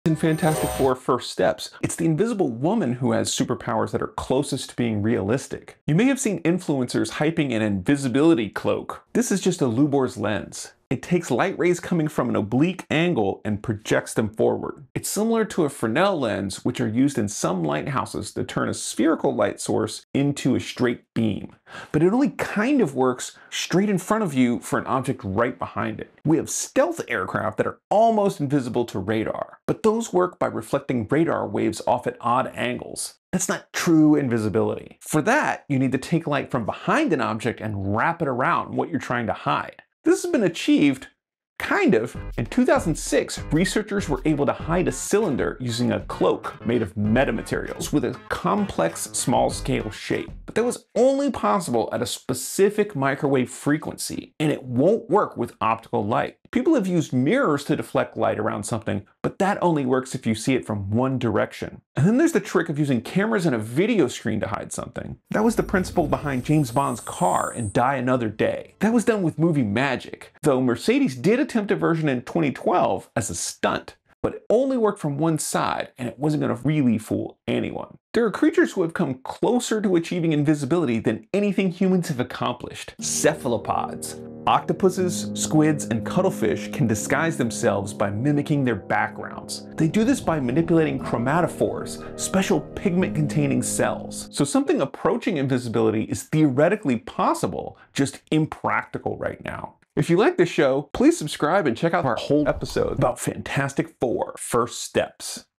In Fantastic Four First Steps, it's the Invisible Woman who has superpowers that are closest to being realistic. You may have seen influencers hyping an invisibility cloak. This is just a Lubor's lens. It takes light rays coming from an oblique angle and projects them forward. It's similar to a Fresnel lens, which are used in some lighthouses to turn a spherical light source into a straight beam. But it only kind of works straight in front of you for an object right behind it. We have stealth aircraft that are almost invisible to radar, but those work by reflecting radar waves off at odd angles. That's not true invisibility. For that, you need to take light from behind an object and wrap it around what you're trying to hide. This has been achieved, kind of. In 2006, researchers were able to hide a cylinder using a cloak made of metamaterials with a complex small-scale shape. But that was only possible at a specific microwave frequency, and it won't work with optical light. People have used mirrors to deflect light around something, but that only works if you see it from one direction. And then there's the trick of using cameras and a video screen to hide something. That was the principle behind James Bond's car in Die Another Day. That was done with movie magic, though Mercedes did attempt a version in 2012 as a stunt. But it only worked from one side, and it wasn't going to really fool anyone. There are creatures who have come closer to achieving invisibility than anything humans have accomplished. Cephalopods. Octopuses, squids, and cuttlefish can disguise themselves by mimicking their backgrounds. They do this by manipulating chromatophores, special pigment-containing cells. So something approaching invisibility is theoretically possible, just impractical right now. If you like this show, please subscribe and check out our whole episode about Fantastic Four First Steps.